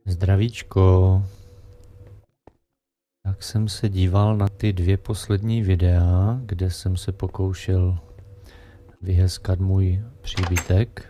Zdravíčko. Tak jsem se díval na ty 2 poslední videa, kde jsem se pokoušel vyhezkat můj příbytek.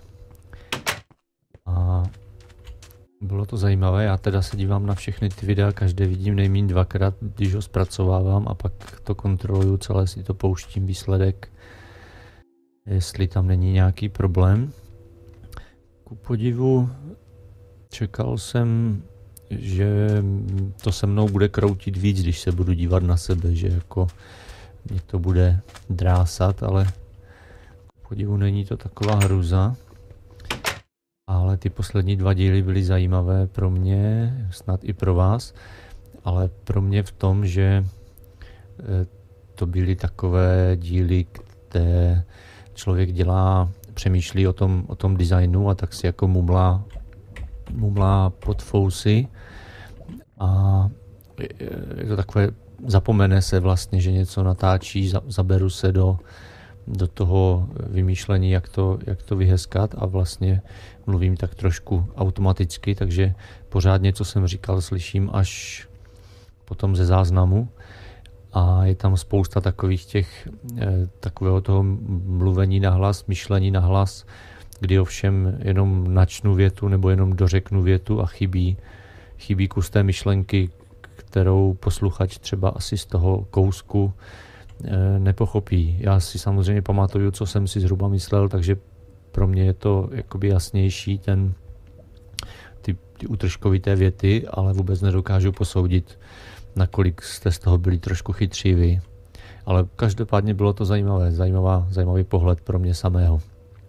A bylo to zajímavé, já teda se dívám na všechny ty videa, každé vidím nejméně 2krát, když ho zpracovávám a pak to kontroluju, celé si to pouštím výsledek, jestli tam není nějaký problém. Ku podivu čekal jsem, že to se mnou bude kroutit víc, když se budu dívat na sebe, že jako mě to bude drásat, ale ku podivu není to taková hruza. Ale ty poslední 2 díly byly zajímavé pro mě, snad i pro vás, ale pro mě v tom, že to byly takové díly, kde člověk přemýšlí o tom designu a tak si jako mumlá pod fousy a je to takové, zapomene se vlastně, že něco natáčí, zaberu se do toho vymýšlení, jak to vyhezkat a vlastně mluvím tak trošku automaticky, takže pořád něco jsem říkal, slyším až potom ze záznamu a je tam spousta takového toho mluvení nahlas, myšlení nahlas, kdy ovšem jenom načnu větu nebo jenom dořeknu větu a chybí kus té myšlenky, kterou posluchač třeba asi z toho kousku nepochopí. Já si samozřejmě pamatuju, co jsem si zhruba myslel, takže pro mě je to jakoby jasnější ty útržkovité věty, ale vůbec nedokážu posoudit, nakolik jste z toho byli trošku chytří vy. Ale každopádně bylo to zajímavý pohled pro mě samého.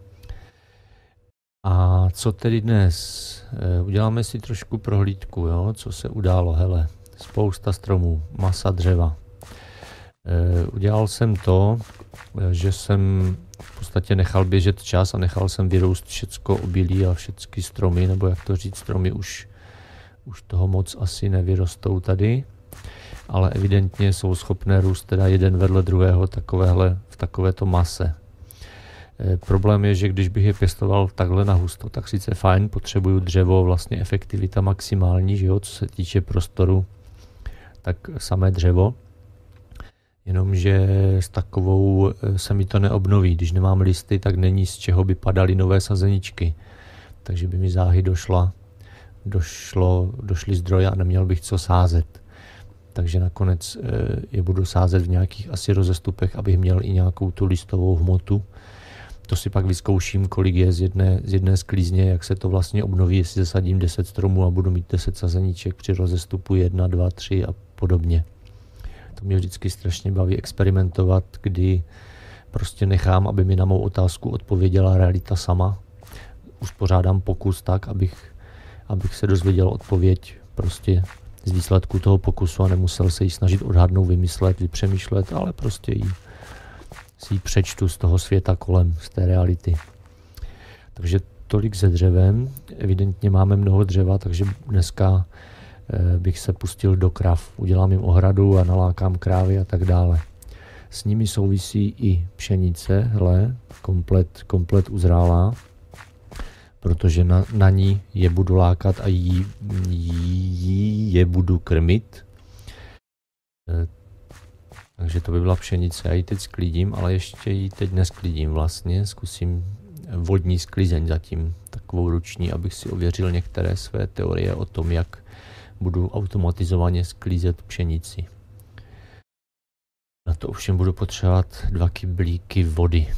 A co tedy dnes? Uděláme si trošku prohlídku, jo? Co se událo. Hele, spousta stromů, masa dřeva. Udělal jsem to, že jsem v podstatě nechal běžet čas a nechal jsem vyrůst všecko obilí a všechny stromy, nebo jak to říct, stromy už toho moc asi nevyrostou tady, ale evidentně jsou schopné růst teda jeden vedle druhého v takovéto mase. Problém je, že když bych je pěstoval takhle na husto, tak sice fajn, potřebuju dřevo, vlastně efektivita maximální, že jo, co se týče prostoru, tak samé dřevo. Jenomže s takovou se mi to neobnoví. Když nemám listy, tak není z čeho by padaly nové sazeničky. Takže by mi záhy došly zdroje a neměl bych co sázet. Takže nakonec je budu sázet v nějakých asi rozestupech, abych měl i nějakou tu listovou hmotu. To si pak vyzkouším, kolik je z jedné sklízně, jak se to vlastně obnoví, jestli zasadím 10 stromů a budu mít 10 sazeniček při rozestupu 1, 2, 3 a podobně. To mě vždycky strašně baví experimentovat, kdy prostě nechám, aby mi na mou otázku odpověděla realita sama. Uspořádám pokus tak, abych se dozvěděl odpověď prostě z výsledku toho pokusu a nemusel se jí snažit odhadnout, vymyslet, vypřemýšlet, ale prostě si ji přečtu z toho světa kolem, z té reality. Takže tolik se dřevem. Evidentně máme mnoho dřeva, takže dneska bych se pustil do krav. Udělám jim ohradu a nalákám krávy a tak dále. S nimi souvisí i pšenice, hele, komplet uzrálá, protože na ní je budu lákat a je budu krmit. Takže to by byla pšenice. Já ji teď sklidím, ale ještě ji teď nesklidím vlastně. Zkusím vodní sklizeň zatím, takovou ruční, abych si ověřil některé své teorie o tom, jak budu automatizovaně sklízet pšenici. Na to ovšem budu potřebovat 2 kyblíky vody.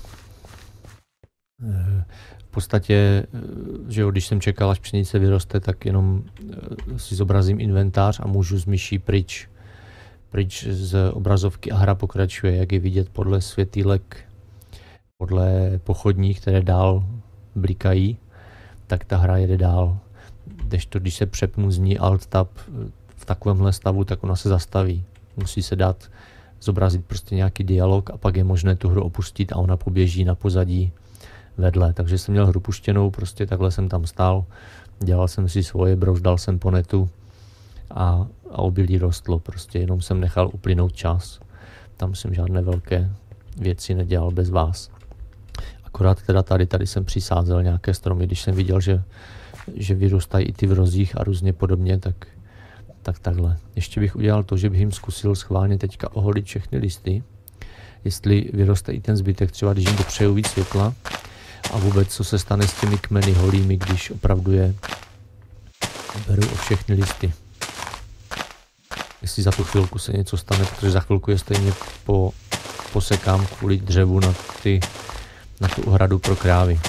V podstatě, že jo, když jsem čekal, až pšenice vyroste, tak jenom si zobrazím inventář a můžu z myší pryč z obrazovky a hra pokračuje, jak je vidět podle světýlek, podle pochodní, které dál blikají, tak ta hra jede dál. Když se přepnu z ní Alt-Tab v takovémhle stavu, tak ona se zastaví. Musí se dát zobrazit prostě nějaký dialog a pak je možné tu hru opustit a ona poběží na pozadí vedle. Takže jsem měl hru puštěnou, prostě takhle jsem tam stál, dělal jsem si svoje, brouzdal jsem po netu a obilí rostlo, prostě jenom jsem nechal uplynout čas. Tam jsem žádné velké věci nedělal bez vás. Akorát teda tady jsem přisázel nějaké stromy, když jsem viděl, že že vyrůstají i ty v rozích a různě podobně, tak takhle. Ještě bych udělal to, že bych jim zkusil schválně teďka oholit všechny listy, jestli vyroste i ten zbytek, třeba když jim dopřeju víc světla a vůbec co se stane s těmi kmeny holými, když opravdu je beru o všechny listy. Jestli za tu chvilku se něco stane, protože za chvilku je stejně posekám kvůli dřevu na tu ohradu pro krávy.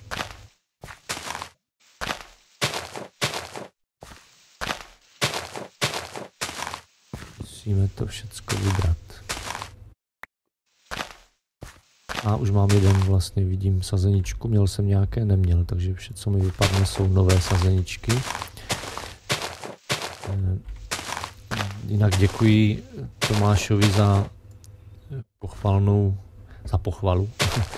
Musíme to všecko vybrat. A už mám jeden, vlastně vidím sazeničku, měl jsem nějaké, neměl, takže vše, co mi vypadne, jsou nové sazeničky. Jinak děkuji Tomášovi za pochvalu.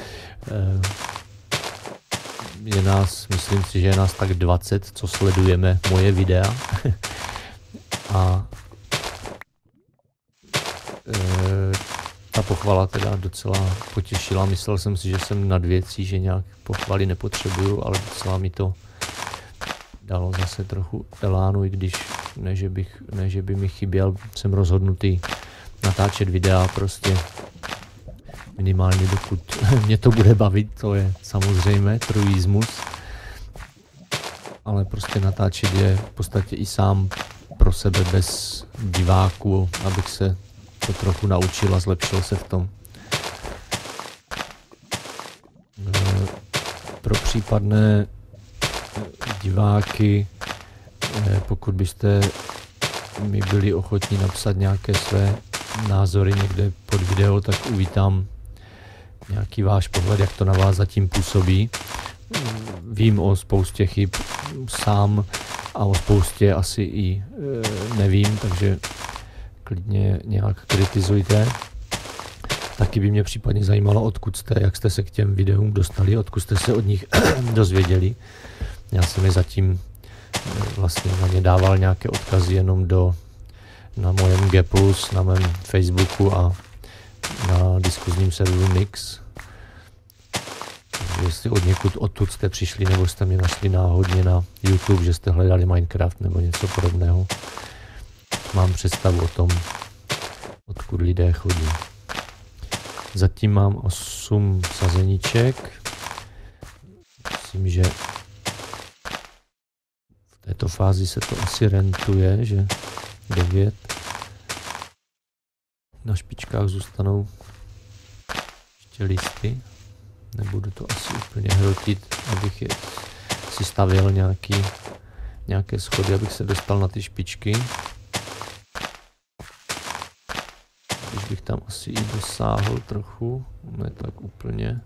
Je nás, myslím si, že je nás tak 20, co sledujeme moje videa. A ta pochvala teda docela potěšila. Myslel jsem si, že jsem nad věcí, že nějak pochvaly nepotřebuju, ale docela mi to dalo zase trochu elánu, i když ne, že by mi chyběl, jsem rozhodnutý natáčet videa prostě minimálně dokud mě to bude bavit, to je samozřejmě truismus, ale prostě natáčet je v podstatě i sám pro sebe bez diváků, abych se to trochu naučil a zlepšil se v tom. Pro případné diváky, pokud byste mi byli ochotní napsat nějaké své názory někde pod video, tak uvítám nějaký váš pohled, jak to na vás zatím působí. Vím o spoustě chyb sám a o spoustě asi i nevím, takže klidně nějak kritizujte. Taky by mě případně zajímalo, odkud jste, jak jste se k těm videům dostali, odkud jste se od nich dozvěděli. Já jsem je zatím vlastně na ně dával nějaké odkazy jenom na mojem G+, na mém Facebooku a na diskuzním serveru Nix. Takže jestli odtud jste přišli, nebo jste mě našli náhodně na YouTube, že jste hledali Minecraft nebo něco podobného, mám představu o tom, odkud lidé chodí. Zatím mám 8 sazeniček. Myslím, že v této fázi se to asi rentuje, že 9. Na špičkách zůstanou ještě listy. Nebudu to asi úplně hrotit, abych si stavěl nějaké schody, abych se dostal na ty špičky. Když bych tam asi i dosáhl trochu, ne tak úplně.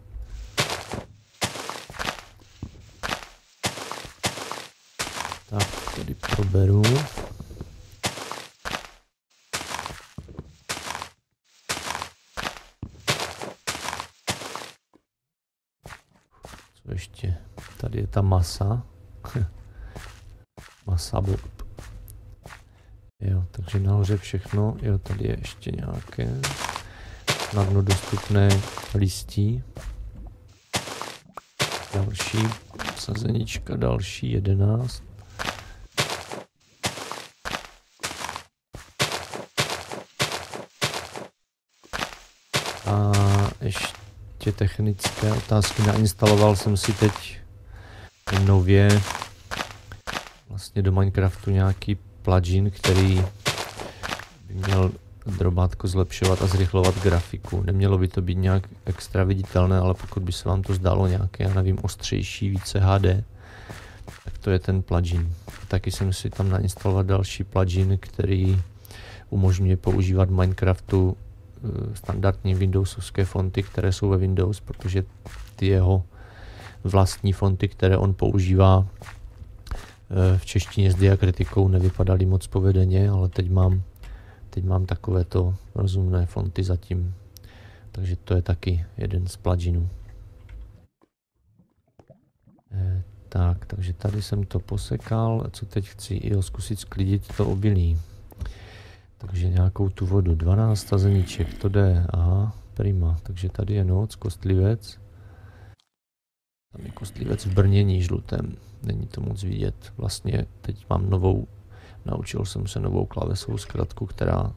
Tak, tady proberu. Co ještě? Tady je ta masa. Masa bob. Jo, takže nahoře všechno. Jo, tady je ještě nějaké snadno dostupné listí. Další sazenička, další 11. A ještě technické otázky. Nainstaloval jsem si teď nově vlastně do Minecraftu nějaký plugin, který by měl drobátko zlepšovat a zrychlovat grafiku. Nemělo by to být nějak extra viditelné, ale pokud by se vám to zdálo nějaké, já nevím, ostřejší, více HD, tak to je ten plugin. Taky jsem si tam nainstaloval další plugin, který umožňuje používat v Minecraftu standardní windowsovské fonty, které jsou ve Windows, protože ty jeho vlastní fonty, které on používá v češtině s diakritikou, nevypadaly moc povedeně, ale teď mám takovéto rozumné fonty zatím. Takže to je taky jeden z pluginů. Takže tady jsem to posekal. Co teď chci? Zkusit sklidit to obilí. Takže nějakou tu vodu. 12 sazeniček, to jde. Aha, prima. Takže tady je noc, kostlivec. Tam je kostlivec v brnění žlutém. Není to moc vidět. Vlastně teď mám naučil jsem se novou klávesovou zkratku, která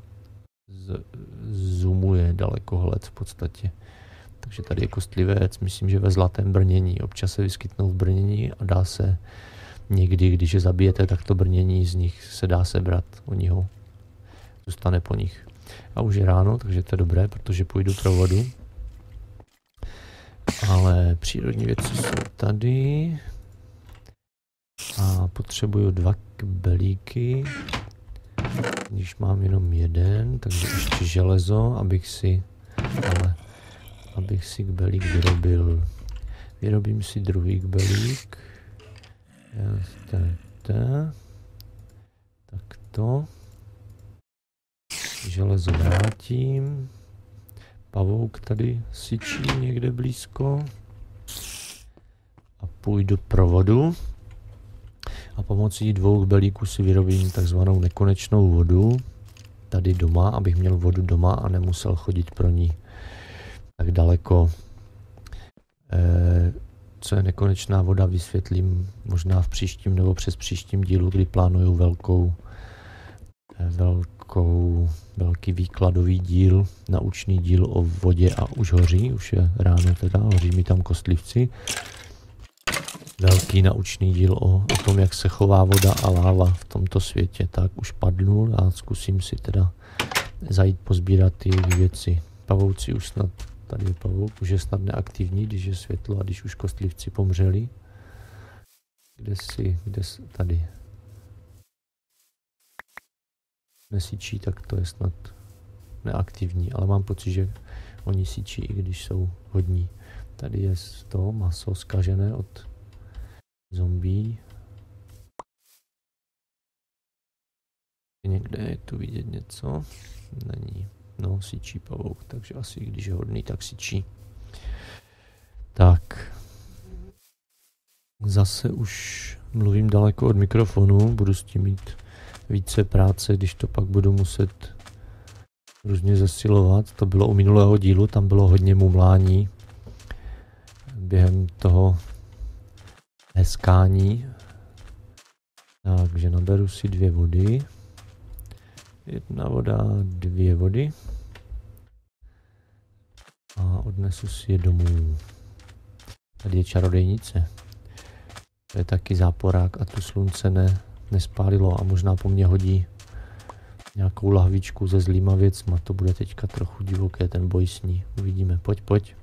zoomuje dalekohled v podstatě. Takže tady je kostlivec, myslím, že ve zlatém brnění. Občas se vyskytnou v brnění a dá se někdy, když je zabijete, tak to brnění z nich se dá sebrat. Oni ho zůstane po nich. A už je ráno, takže to je dobré, protože půjdu pro vodu. Ale přírodní věci jsou tady. A potřebuju 2 kbelíky. Když mám jenom jeden, takže ještě železo, abych si kbelík vyrobil. Vyrobím si druhý kbelík. Takto. Železo vrátím. Pavouk tady syčí někde blízko. A půjdu pro vodu. A pomocí 2 kbelíků si vyrobím takzvanou nekonečnou vodu. Tady doma, abych měl vodu doma a nemusel chodit pro ní tak daleko. Co je nekonečná voda, vysvětlím možná v příštím nebo přes příštím dílu, kdy plánuju velký výkladový díl, naučný díl o vodě a už hoří, už je ráno teda, hoří mi tam kostlivci. Velký naučný díl o tom, jak se chová voda a láva v tomto světě, tak už padnul a zkusím si teda zajít pozbírat ty věci. Pavouci už snad, tady je pavouk, už je snad neaktivní, když je světlo a když už kostlivci pomřeli. Tady. Nesyčí, tak to je snad neaktivní, ale mám pocit, že oni syčí, i když jsou hodní. Tady je to maso zkažené od zombí. Někde je tu vidět něco? Není. No, syčí pavouk, takže asi když je hodný, tak syčí. Tak. Zase už mluvím daleko od mikrofonu, budu s tím mít více práce, když to pak budu muset různě zesilovat. To bylo u minulého dílu, tam bylo hodně mumlání během toho heskání. Takže naberu si 2 vody. 1 voda, 2 vody. A odnesu si je domů. Tady je čarodejnice. To je taky záporák a tu slunce nespálilo a možná po mně hodí nějakou lahvičku se zlýma věcma. To bude teďka trochu divoké, ten boj s ní. Uvidíme. Pojď.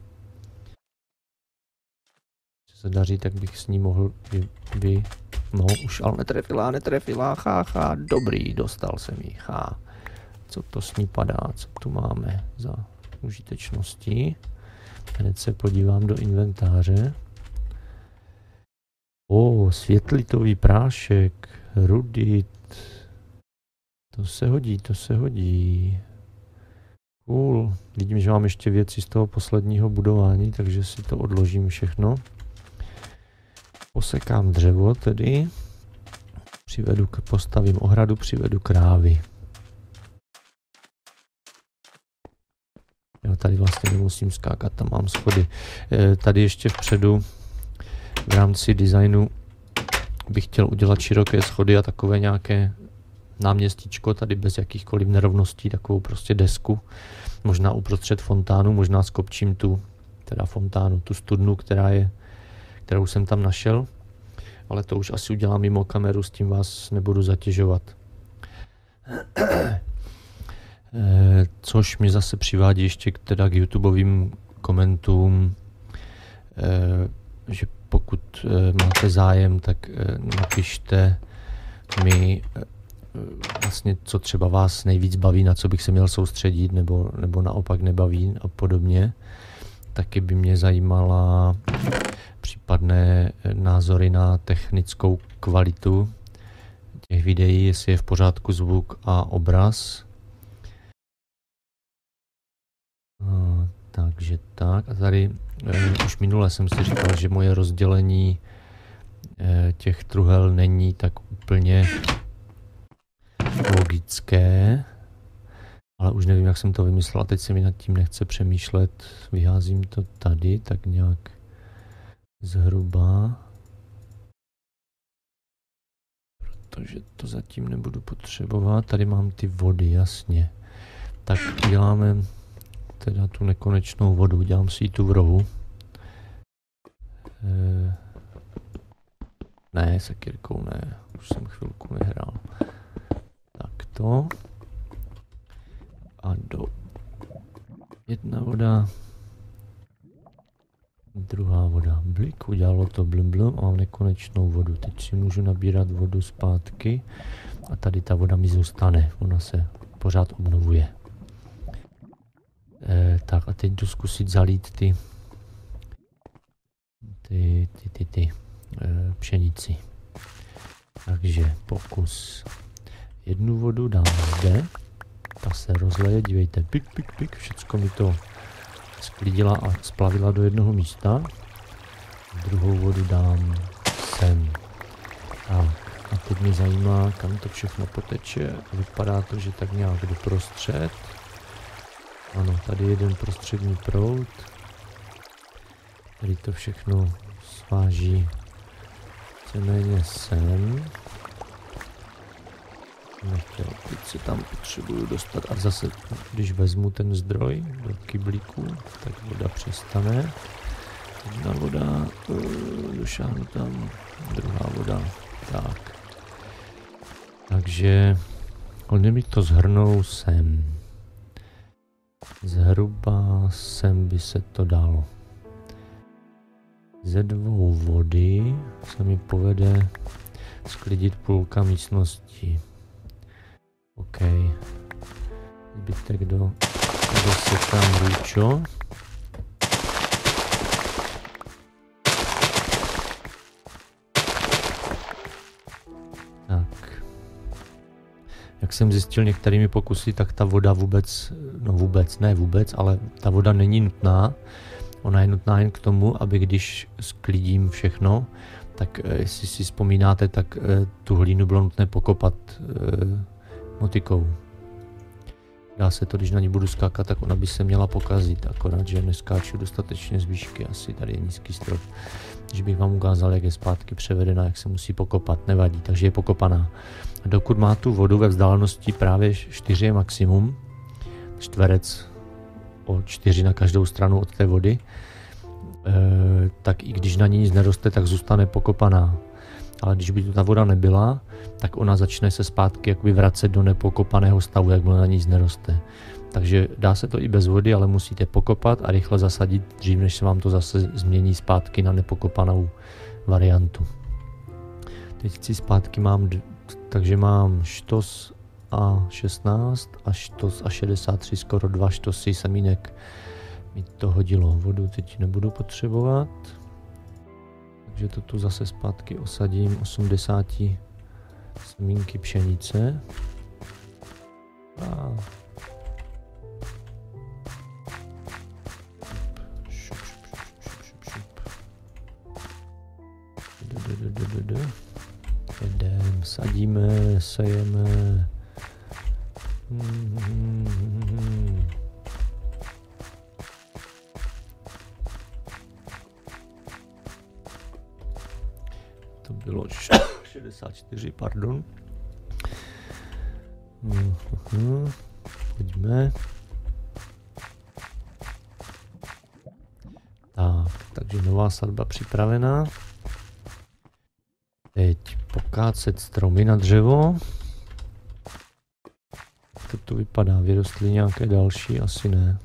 Když se daří, tak bych s ní mohl No, už ale netrefila, dobrý, dostal jsem ji, Co to s ní padá, co tu máme za užitečnosti. Hned se podívám do inventáře. Světlitový prášek, rudit. To se hodí. Cool. Vidím, že mám ještě věci z toho posledního budování, takže si to odložím všechno. Posekám dřevo tedy. Postavím ohradu, přivedu krávy. Jo, tady vlastně nemusím skákat, tam mám schody. Tady ještě vpředu v rámci designu bych chtěl udělat široké schody a takové nějaké náměstíčko tady bez jakýchkoliv nerovností, takovou prostě desku. Možná uprostřed fontánu, možná skopčím tu studnu, kterou jsem tam našel. Ale to už asi udělám mimo kameru, s tím vás nebudu zatěžovat. Což mě zase přivádí ještě k YouTubeovým komentům, že pokud máte zájem, tak napište mi vlastně, co třeba vás nejvíc baví, na co bych se měl soustředit, nebo naopak nebaví a podobně. Taky by mě zajímala případné názory na technickou kvalitu těch videí, jestli je v pořádku zvuk a obraz. Takže tak. A tady už minule jsem si říkal, že moje rozdělení těch truhel není tak úplně logické, ale už nevím, jak jsem to vymyslel a teď se mi nad tím nechce přemýšlet. Vyházím to tady, tak nějak zhruba, protože to zatím nebudu potřebovat. Tady mám ty vody, jasně. Tak děláme teda tu nekonečnou vodu, dělám si ji tu v rohu. Ne, sekírkou ne, už jsem chvilku nehrál. Tak to. A do jedna voda, druhá voda. Blik, udělalo to blim blim a mám nekonečnou vodu. Teď si můžu nabírat vodu zpátky a tady ta voda mi zůstane. Ona se pořád obnovuje. Tak a teď jdu zkusit zalít ty pšenici. Takže pokus. Jednu vodu dám zde. Ta se rozleje, dívejte, pik, pik, pik, všecko mi to sklidila a splavila do jednoho místa. Druhou vodu dám sem. Tak, a teď mě zajímá, kam to všechno poteče. Vypadá to, že tak nějak doprostřed. Ano, tady jeden prostřední proud. Tady to všechno sváží víceméně sem. Nechtěl, teď se tam potřebuju dostat a zase, když vezmu ten zdroj do kyblíku, tak voda přestane. Jedna voda, došáhnu tam, druhá voda, tak. Takže oni mi to zhrnou sem. Zhruba sem by se to dalo. Ze dvou vody se mi povede sklidit půlka místnosti. OK. Zbytek do sekám růčo. Tak. Jak jsem zjistil některými pokusy, tak ta voda ale ta voda není nutná. Ona je nutná jen k tomu, aby když sklidím všechno, tak jestli si vzpomínáte, tak tu hlínu bylo nutné pokopat motikou. Dá se to, když na ní budu skákat, tak ona by se měla pokazit, akorát, že neskáču dostatečně z výšky, asi tady je nízký strop. Když bych vám ukázal, jak je zpátky převedena, jak se musí pokopat, nevadí, takže je pokopaná. A dokud má tu vodu ve vzdálenosti právě 4 je maximum, čtverec o 4 na každou stranu od té vody, tak i když na ní nic neroste, tak zůstane pokopaná. Ale když by tu ta voda nebyla, tak ona začne se zpátky jakoby vracet do nepokopaného stavu, jakmile na nic neroste. Takže dá se to i bez vody, ale musíte pokopat a rychle zasadit dřív, než se vám to zase změní zpátky na nepokopanou variantu. Teď si zpátky mám, takže mám štos a 16 a štos a 63, skoro 2 štosy semínek mi to hodilo. Vodu teď nebudu potřebovat. Takže to tu zase zpátky osadím 80 semínky pšenice. A jedem, sadíme, sejeme. To bylo 64, pardon. Pojďme. Takže nová sadba připravená. Teď pokácet stromy na dřevo. Jak to vypadá? Vyrostly nějaké další? Asi ne.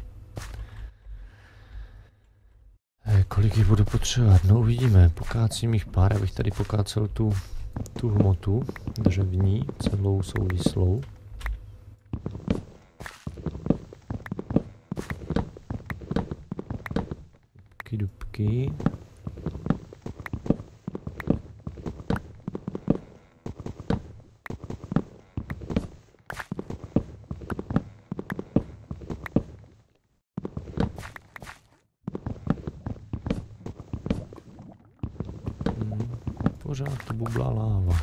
Kolik jich budu potřebovat? No uvidíme. Pokácím jich pár, abych tady pokácel tu hmotu dřevní, celou souvislou. Dubky. Pořád to bublá láva.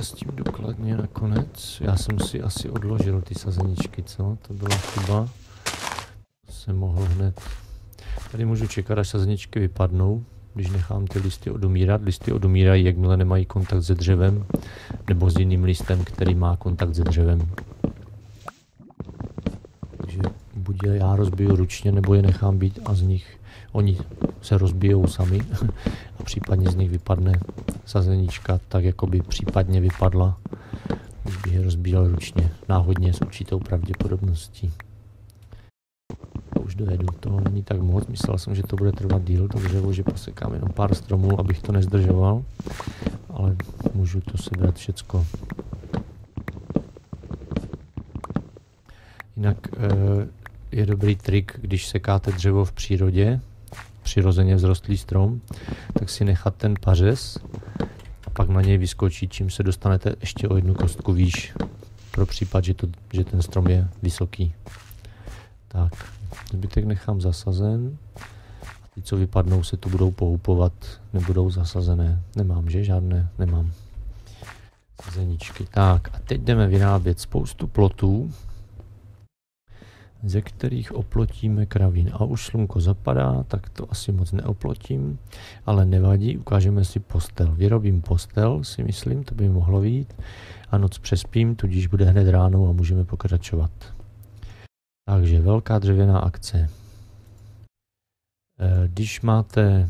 s tím důkladně nakonec. Já jsem si asi odložil ty sazeničky, co? To byla chyba. Jsem mohl hned. Tady můžu čekat, až sazeničky vypadnou, když nechám ty listy odumírat. Listy odumírají, jakmile nemají kontakt se dřevem, nebo s jiným listem, který má kontakt se dřevem. Takže buď já rozbiju ručně, nebo je nechám být a z nich oni se rozbijou sami a případně z nich vypadne sazenička, tak jako by případně vypadla, když bych je rozbíjel ručně, náhodně s určitou pravděpodobností. Už dojedu, toho není tak moc, myslel jsem, že to bude trvat díl, to dřevo, že posekám jenom pár stromů, abych to nezdržoval, ale můžu to sebrat všecko. Jinak je dobrý trik, když sekáte dřevo v přírodě, přirozeně vzrostlý strom, tak si nechat ten pařez a pak na něj vyskočí, čím se dostanete ještě o jednu kostku výš, pro případ, že ten strom je vysoký. Tak, zbytek nechám zasazen. Ty, co vypadnou, se tu budou pohupovat, nebudou zasazené. Nemám, že? Žádné nemám. Sazeničky. Tak, a teď jdeme vyrábět spoustu plotů, ze kterých oplotíme kravín. A už slunko zapadá, tak to asi moc neoplotím, ale nevadí, ukážeme si postel. Vyrobím postel, si myslím, to by mohlo být. A noc přespím, tudíž bude hned ráno a můžeme pokračovat. Takže velká dřevěná akce. Když máte,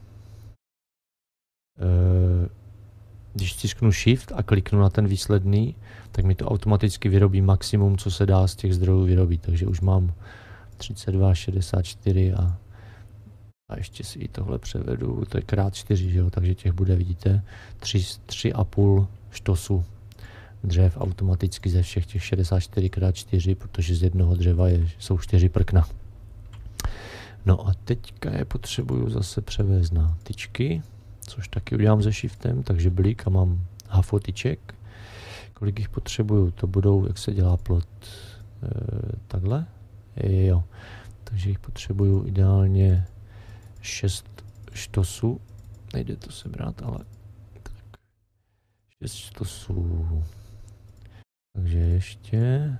když stisknu Shift a kliknu na ten výsledný, tak mi to automaticky vyrobí maximum, co se dá z těch zdrojů vyrobit. Takže už mám 32, 64 a ještě si i tohle převedu, to je krát 4, že jo? Takže těch bude, vidíte, 3,5 štosu dřev automaticky ze všech těch 64x4, protože z jednoho dřeva jsou 4 prkna. No a teďka je potřebuju zase převést na tyčky, což taky udělám se Shiftem, takže blík a mám hafo tyček. Kolik jich potřebuju? To budou, jak se dělá plot, takhle? Jo. Takže jich potřebuju ideálně 6 štosů. Nejde to sebrat, ale tak. 6 štosů. Takže ještě.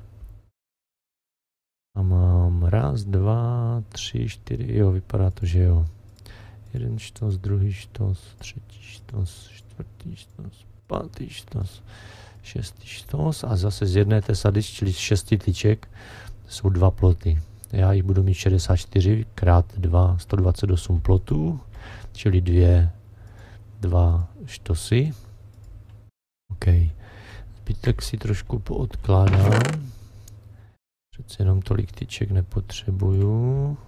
A mám 1, 2, 3, 4, jo, vypadá to, že jo. 1 štos, 2 štos, 3 štos, 4 štos, 5 štos, 6 štos a zase z jedné té sady, čili z 6 tyček, jsou 2 ploty. Já jich budu mít 64 krát 2, 128 plotů, čili 2 štosy. OK. Zbytek si trošku poodkládám. Přece jenom tolik tyček nepotřebuju.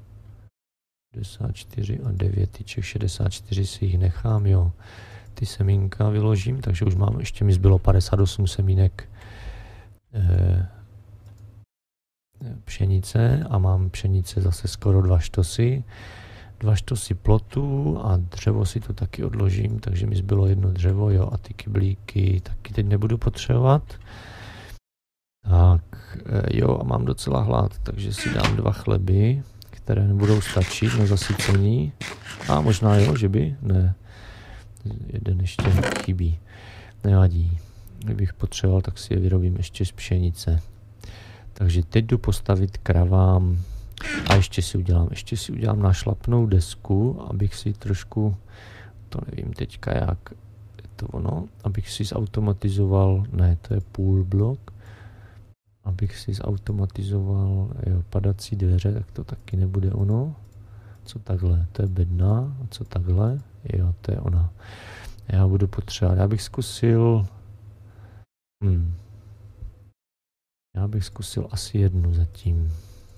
64 a 9 tyček, 64 si jich nechám, jo. Ty semínka vyložím, takže už mám, ještě mi zbylo 58 semínek pšenice a mám pšenice zase skoro 2 štosy. 2 štosy plotů a dřevo si to taky odložím, takže mi zbylo jedno dřevo, jo, a ty kyblíky taky teď nebudu potřebovat. Tak, jo, a mám docela hlad, takže si dám 2 chleby, které nebudou stačit na zasycení. A možná jo, že by? Ne. Jeden ještě chybí. Nevadí. Kdybych potřeboval, tak si je vyrobím ještě z pšenice. Takže teď jdu postavit kravám a ještě si udělám našlapnou desku, abych si trošku, to nevím teďka jak, je to ono, abych si zautomatizoval, ne, to je půl blok, abych si zautomatizoval, jo, padací dveře, tak to taky nebude ono. Co takhle, to je bedna, a co takhle, jo, to je ona. Já budu potřebovat, já bych zkusil asi jednu zatím.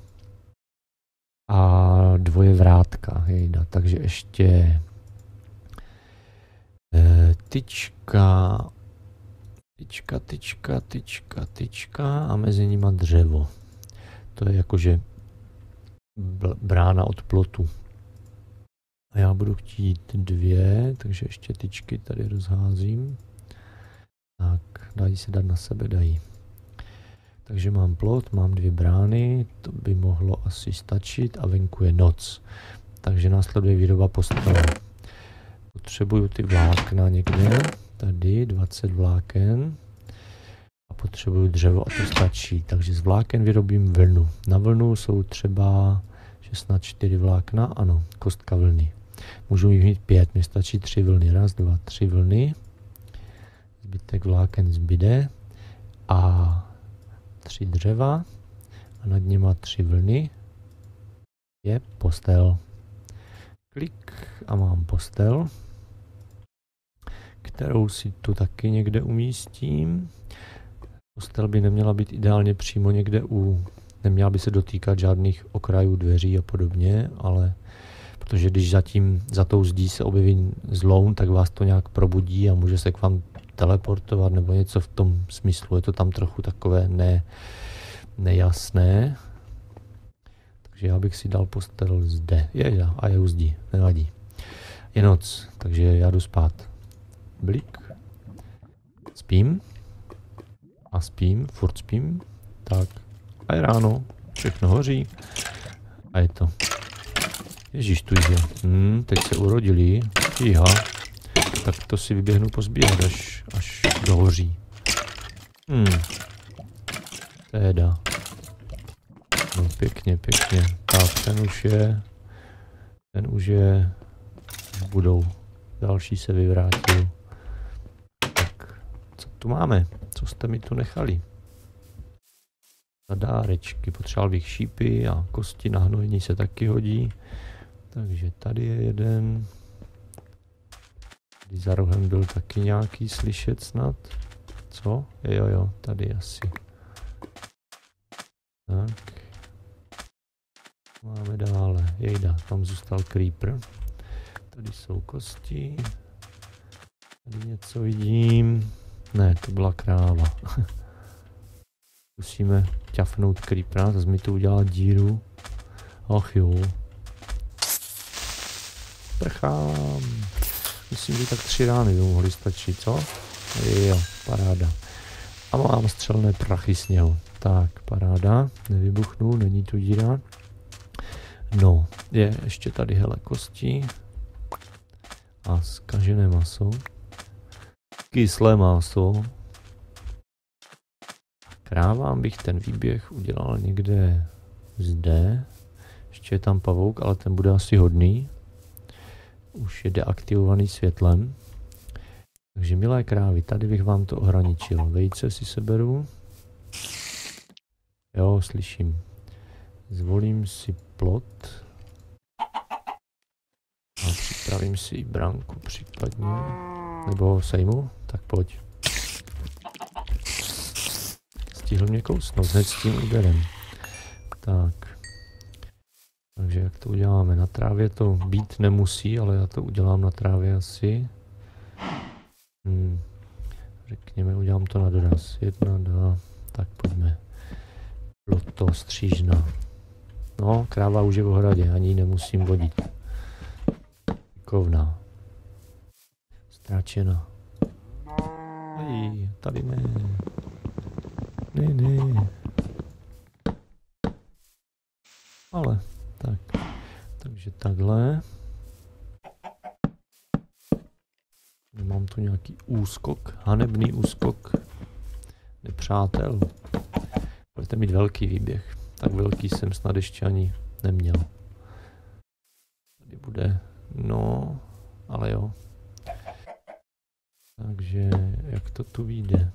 A 2 vrátka, jejda, takže ještě tyčka a mezi nima dřevo. To je jakože brána od plotu. A já budu chtít 2, takže ještě tyčky tady rozházím. Tak, dají se dát na sebe, dají. Takže mám plot, mám 2 brány, to by mohlo asi stačit a venku je noc. Takže následuje výroba postele. Potřebuju ty vlákna někde, tady 20 vláken. A potřebuju dřevo a to stačí. Takže z vláken vyrobím vlnu. Na vlnu jsou třeba 16 vlákna, ano, kostka vlny. Můžu jich mít 5, mi stačí 3 vlny. 1, 2, 3 vlny. Zbytek vláken zbyde. A 3 dřeva. A nad něma 3 vlny. Je postel. Klik a mám postel, kterou si tu taky někde umístím. Postel by neměla být ideálně přímo někde neměla by se dotýkat žádných okrajů dveří a podobně, ale protože když za tou zdí se objeví zloun, tak vás to nějak probudí a může se k vám teleportovat nebo něco v tom smyslu. Je to tam trochu takové nejasné. Takže já bych si dal postel zde. A je u zdi, nevadí. Je noc, takže já jdu spát. Blik. Spím. A spím, furt spím. Tak. A je ráno. Všechno hoří. A je to. Ježíš, tu je. Teď se urodili. Jíha. Tak to si vyběhnu pozbírat, až dohoří. Teda. No pěkně. Tak, ten už je budou. Další se vyvrátil. Tak, co tu máme? Co jste mi tu nechali? Za dárečky. Potřeboval bych šípy a kosti na hnojení se taky hodí. Takže tady je jeden. Tady za rohem byl taky nějaký slyšet snad. Co? Jo, tady asi. Tak. Máme dále. Jejda, tam zůstal creeper. Tady jsou kosti. Tady něco vidím. Ne, to byla kráva. Musíme ťafnout creepera, zase mi to udělá díru. Ach jo. Prchám. Myslím, že tak 3 rány by mohly stačit, co? Jo, paráda. A mám střelné prachy z něho. Tak, paráda. Nevybuchnul, není tu díra. No, je ještě tady hele kosti. A zkažené maso. Kyslé maso. Krávám bych ten výběh udělal někde zde. Ještě je tam pavouk, ale ten bude asi hodný. Už je deaktivovaný světlem. Takže milé krávy, tady bych vám to ohraničil. Vejce si seberu. Jo, slyším. Zvolím si plot. A připravím si i bránku případně. Nebo sejmu? Tak pojď. Stihl mě kousnout hned s tím úderem. Tak. Takže jak to uděláme? Na trávě to být nemusí, ale já to udělám na trávě asi. Řekněme, udělám to na doraz. 1, 2, tak pojďme. Ploto, střížna. No, kráva už je v ohradě, ani ji nemusím vodit. Kovná. Ztračena. Hej, tady ne. Ne. Ale, tak. Takže takhle. Mám tu nějaký úskok, hanebný úskok nepřátel. Budete mít velký výběh. Tak velký jsem snad ještě ani neměl. Tady bude, no, ale jo. Takže, jak to tu vyjde?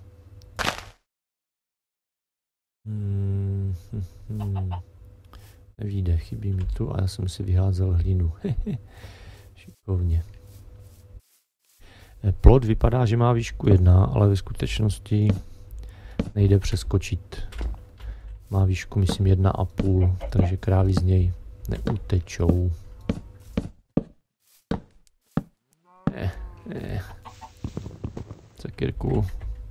Nevíde, chybí mi tu a já jsem si vyházel hlínu. Šikovně. Plot vypadá, že má výšku 1, ale ve skutečnosti nejde přeskočit. Má výšku, myslím, 1,5, takže krávy z něj neutečou. Sekirku.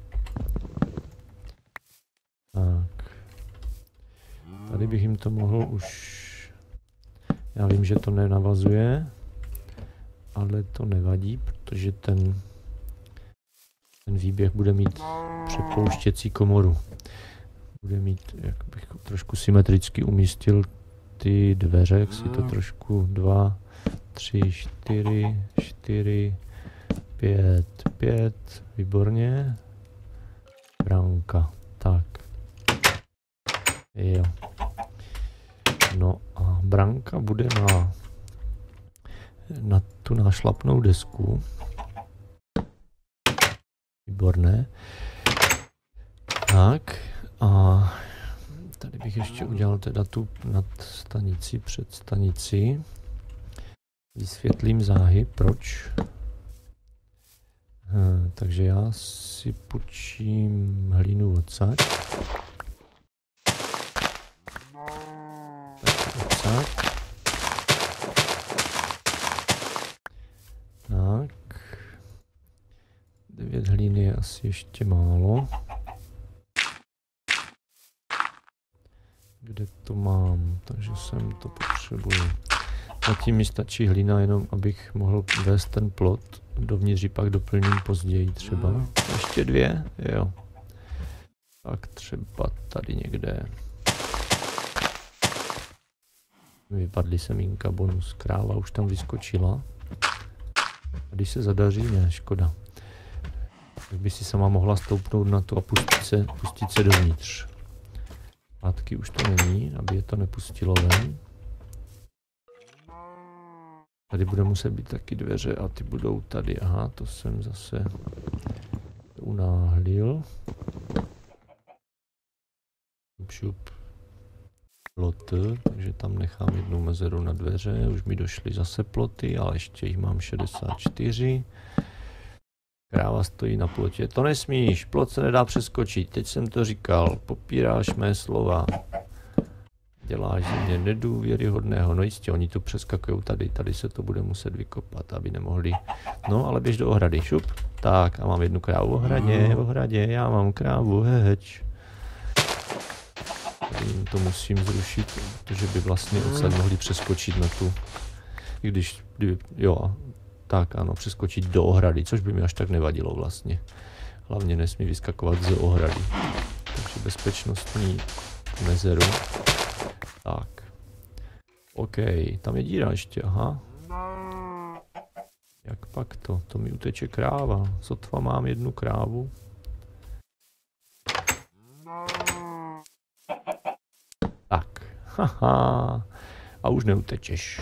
Tak. Tady bych jim to mohl už... Já vím, že to nenavazuje, ale to nevadí, protože ten výběh bude mít přepouštěcí komoru. Bude mít, jak bych trošku symetricky umístil ty dveře, jak si to trošku 2, 3, 4, 5, výborně. Branka, tak. Jo. No a branka bude na tu nášlapnou desku. Výborné. Tak a tady bych ještě udělal teda tu nad stanici, před stanici. Vysvětlím záhy, proč. Takže já si půjčím hlínu odsaď. Tak. 9 hlíny je asi ještě málo. Kde to mám? Takže sem to potřebuji. Zatím mi stačí hlína jenom, abych mohl vést ten plot. Dovnitř pak doplním později třeba. Ještě 2? Jo. Tak třeba tady někde. Vypadly semínka, bonus. Kráva už tam vyskočila. A když se zadaří, ne, škoda. Tak by si sama mohla stoupnout na to a pustit se dovnitř. Látky už to není, aby je to nepustilo ven. Tady bude muset být taky dveře a ty budou tady. Aha, to jsem zase unáhlil. Šup. Ploty, takže tam nechám jednu mezeru na dveře. Už mi došly zase ploty, ale ještě jich mám 64. Kráva stojí na plotě. To nesmíš, plot se nedá přeskočit. Teď jsem to říkal, popíráš mé slova. Děláš ze mě nedůvěryhodného. No jistě, oni tu přeskakují tady se to bude muset vykopat, aby nemohli. No, ale běž do ohrady, šup. Tak, a mám jednu krávu v ohradě, já mám krávu, heč. Tady to musím zrušit, protože by vlastně odsaď mohli přeskočit na tu. I když, jo, tak ano, přeskočit do ohrady, což by mi až tak nevadilo vlastně. Hlavně nesmí vyskakovat z ohrady. Takže bezpečnostní mezeru. Tak. OK, tam je díra ještě, aha. Jak pak to? To mi uteče kráva. Sotva mám jednu krávu. Tak, haha. A už neutečeš.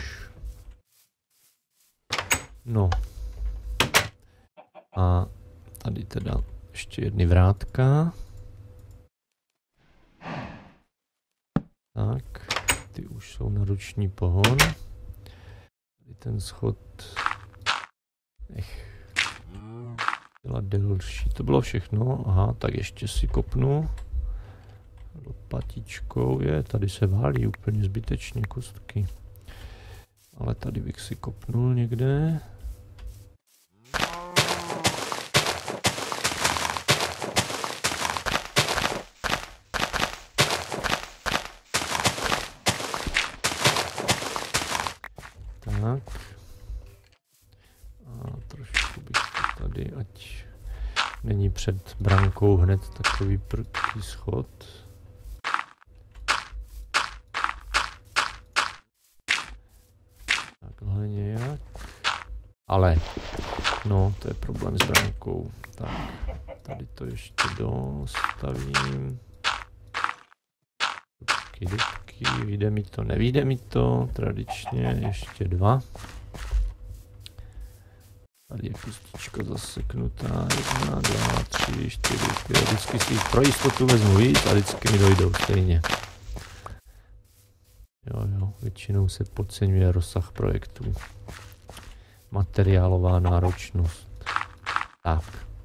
No. A tady teda ještě jedny vrátka. Tak, ty už jsou na ruční pohon. Tady ten schod byla delší. To bylo všechno. Aha, tak ještě si kopnu. Lopatičkou je, tady se válí úplně zbytečně kostky. Ale tady bych si kopnul někde. Tak. A trošku bych to tady, ať není před brankou hned takový prudký schod. Takhle nějak. Ale, no, to je problém s brankou. Tak, tady to ještě dostavím. Dubky, vyjde mi to, nevyjde mi to, tradičně ještě 2. Tady je kostička zaseknutá, 1, 2, 3, 4, 5, vždycky si jich pro jistotu vezmu víc a vždycky mi dojdou stejně. Jo, většinou se podceňuje rozsah projektů. Materiálová náročnost. Tak.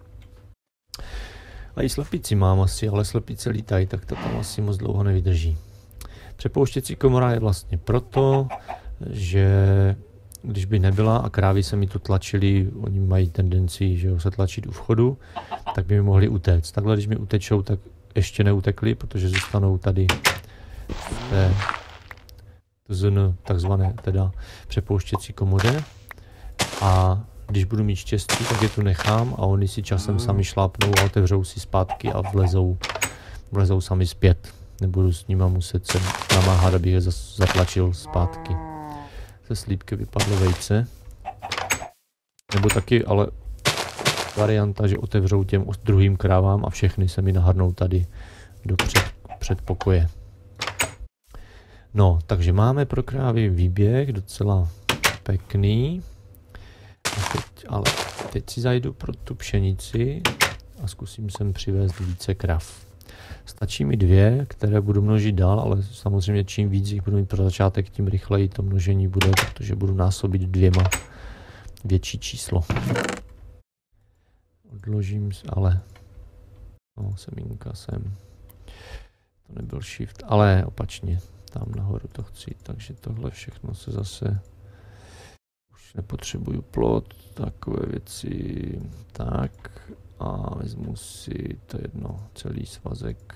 A i slepici mám asi, ale slepice lítají, tak to tam asi moc dlouho nevydrží. Přepouštěcí komora je vlastně proto, že když by nebyla a krávy se mi tu tlačily, oni mají tendenci, že se tlačit u vchodu, tak by mi mohli utéct. Takhle, když mi utečou, tak ještě neutekli, protože zůstanou tady v té takzvané teda přepouštěcí komodě. A když budu mít štěstí, tak je tu nechám a oni si časem sami šlápnou a otevřou si zpátky a vlezou sami zpět. Nebudu s nima muset se namáhat, abych je zatlačil zpátky. Ze slípky vypadlo vejce. Nebo taky, ale varianta, že otevřou těm druhým krávám a všechny se mi nahrnou tady do předpokoje. No, takže máme pro krávy výběh docela pěkný. Ale teď si zajdu pro tu pšenici a zkusím sem přivést více krav. Stačí mi 2, které budu množit dál, ale samozřejmě čím víc jich budu mít pro začátek, tím rychleji to množení bude, protože budu násobit 2 větší číslo. Odložím, ale no, semínka sem. To nebyl shift, ale opačně. Tam nahoru to chci, takže tohle všechno se zase už nepotřebuju plot, takové věci, tak a vezmu si to jedno, celý svazek,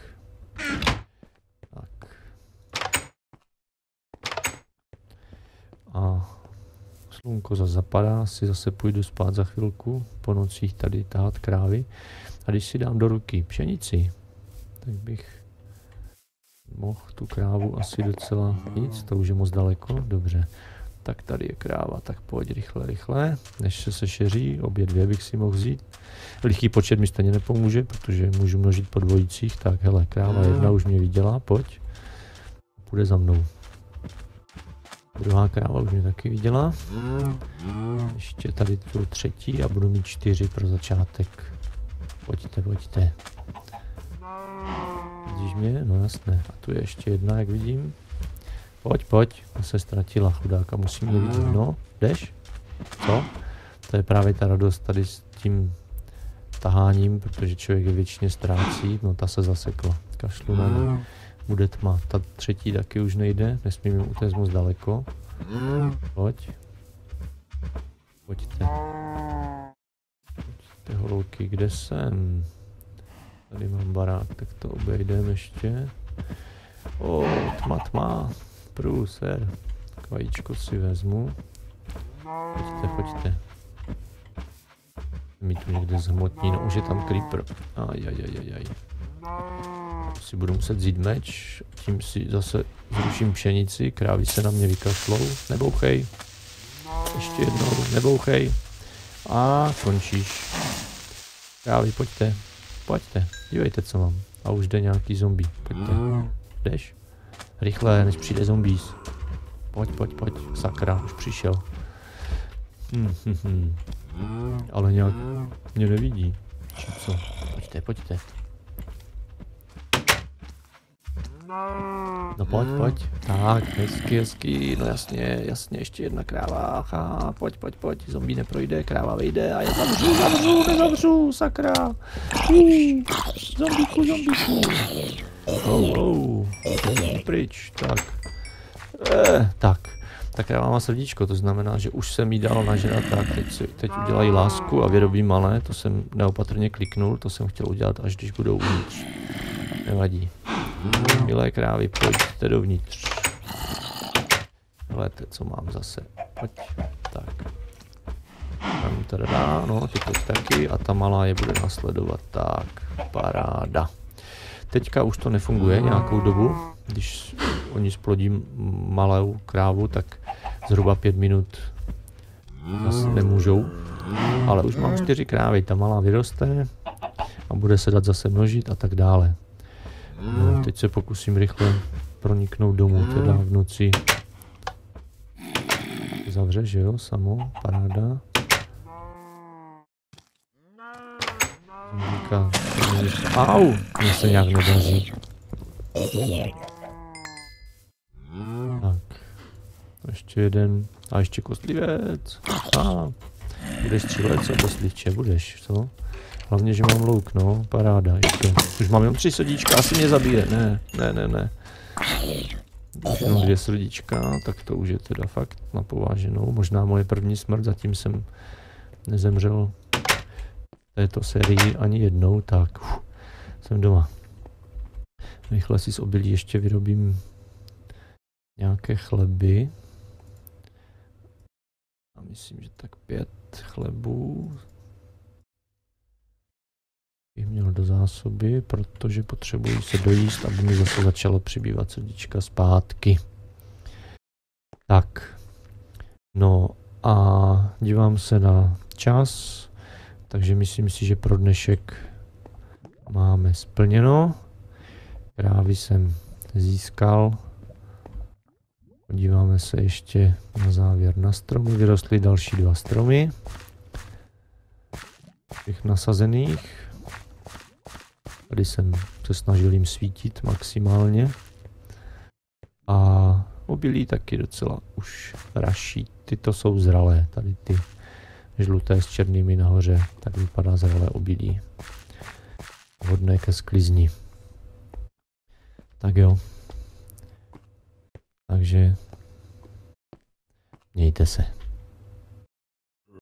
tak a slunko zase zapadá, si zase půjdu spát za chvilku, po nocích tady tahat krávy a když si dám do ruky pšenici, tak bych mohl tu krávu asi docela nic, to už je moc daleko, dobře. Tak tady je kráva, tak pojď rychle, než se sešeří, obě 2 bych si mohl vzít. Lichý počet mi stejně nepomůže, protože můžu množit po dvojicích, tak hele, kráva 1 už mě viděla, pojď. Půjde za mnou. Druhá kráva už mě taky viděla. Ještě tady tu 3. a budu mít 4 pro začátek. Pojďte. Vidíš mě? No jasné. A tu je ještě 1, jak vidím. Pojď. Ta se ztratila, chudáka, musím ji vidět. No, jdeš? Co? To je právě ta radost tady s tím taháním, protože člověk je většině ztrácí. No, ta se zasekla. Kašlu na ní. Bude tma. Ta 3. taky už nejde, nesmím jim utéct moc daleko. Pojďte holky, kde jsem? Tady mám barák, tak to obejdem ještě. Tma. Průser. Vajíčko si vezmu. Pojďte. Mi tu někde zhmotní, no už je tam creeper. Ajajajajaj. Si budu muset vzít meč, tím si zase zruším pšenici, krávy se na mě vykašlou. Nebouchej. Ještě jednou, nebouchej. A končíš. Krávy, pojďte. Dívejte, co mám. A už jde nějaký zombie. Pojďte. Jdeš? Rychle, než přijde zombies. Pojď. Sakra, už přišel. Ale nějak mě nevidí. Či co? Pojďte. No pojď. Tak, hezky. No jasně, ještě 1 kráva. Aha, pojď. Zombie neprojde, kráva vejde a já nezavřu, sakra. Zombíku. Pryč, tak. Ta kráva má srdíčko, to znamená, že už jsem jí dal nažrat, tak teď udělají lásku a vyrobí malé, to jsem neopatrně kliknul, to jsem chtěl udělat, až když budou uvnitř. Nevadí. Milé krávy, pojďte dovnitř. Hledajte, co mám zase. Pojď. Tak. No, ty pojď taky a ta malá je bude nasledovat. Tak, paráda. Teďka už to nefunguje nějakou dobu. Když oni splodí malou krávu, tak zhruba 5 minut zase nemůžou. Ale už mám 4 krávy, ta malá vyroste a bude se dát zase množit a tak dále. No, teď se pokusím rychle proniknout domů, teda v noci. Zavře, že jo, samo, paráda. Au, mně se nějak nedaří. Tak, ještě jeden, a ještě kostlivec. Budeš střílet, co kostlivče, budeš, co? Hlavně, že mám louk, no, paráda, ještě. Už mám jenom 3 srdíčka, asi mě zabije, ne. Jenom 2 srdíčka, tak to už je teda fakt na pováženou. Možná moje první smrt, zatím jsem nezemřel v této sérii ani jednou, tak jsem doma. Rychle si z obilí ještě vyrobím nějaké chleby. A myslím, že tak 5 chlebů bych měl do zásoby, protože potřebuji se dojíst, aby mi zase začalo přibývat srdíčka zpátky. Tak, no a dívám se na čas, takže myslím si, že pro dnešek máme splněno. Krávy jsem získal. Podíváme se ještě na závěr na stromy. Vyrostly další 2 stromy. Těch nasazených. Tady jsem se snažil jim svítit maximálně. A obilí taky docela už raší. Tyto jsou zralé. Tady ty žluté s černými nahoře. Tak vypadá zralé obilí. Vhodné ke sklizni. Tak jo. Takže mějte se.